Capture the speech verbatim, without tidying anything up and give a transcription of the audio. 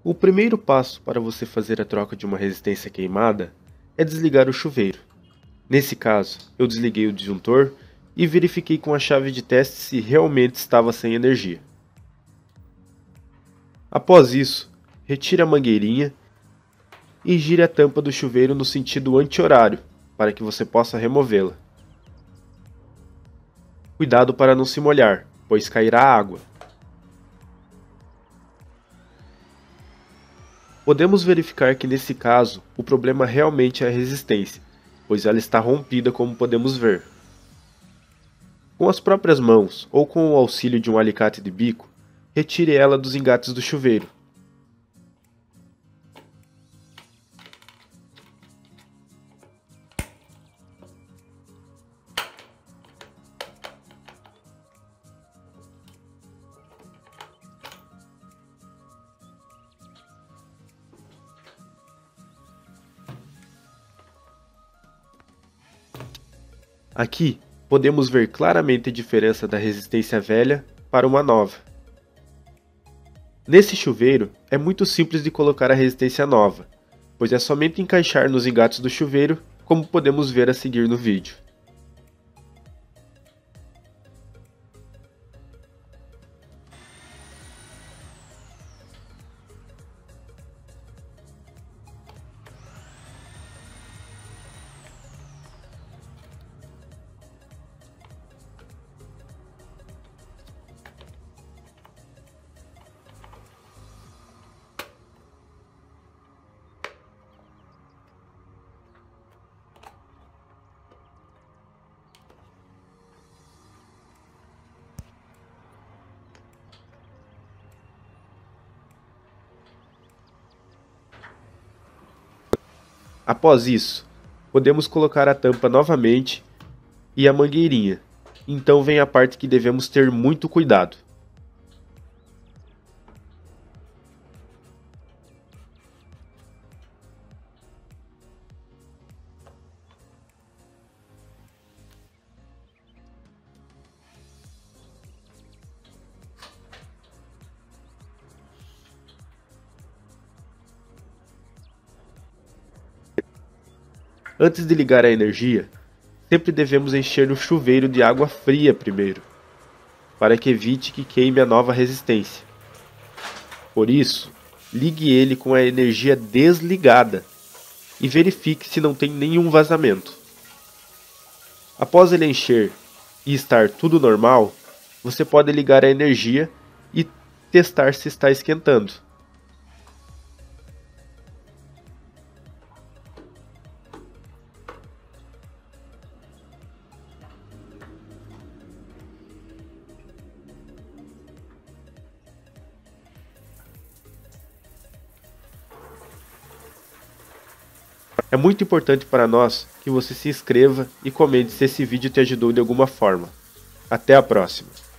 O primeiro passo para você fazer a troca de uma resistência queimada é desligar o chuveiro. Nesse caso, eu desliguei o disjuntor e verifiquei com a chave de teste se realmente estava sem energia. Após isso, retire a mangueirinha e gire a tampa do chuveiro no sentido anti-horário, para que você possa removê-la. Cuidado para não se molhar, pois cairá água. Podemos verificar que nesse caso, o problema realmente é a resistência, pois ela está rompida como podemos ver. Com as próprias mãos ou com o auxílio de um alicate de bico, retire ela dos engates do chuveiro. Aqui, podemos ver claramente a diferença da resistência velha para uma nova. Nesse chuveiro, é muito simples de colocar a resistência nova, pois é somente encaixar nos engates do chuveiro, como podemos ver a seguir no vídeo. Após isso, podemos colocar a tampa novamente e a mangueirinha. Então vem a parte que devemos ter muito cuidado. Antes de ligar a energia, sempre devemos encher o chuveiro de água fria primeiro, para que evite que queime a nova resistência. Por isso, ligue ele com a energia desligada e verifique se não tem nenhum vazamento. Após ele encher e estar tudo normal, você pode ligar a energia e testar se está esquentando. É muito importante para nós que você se inscreva e comente se esse vídeo te ajudou de alguma forma. Até a próxima!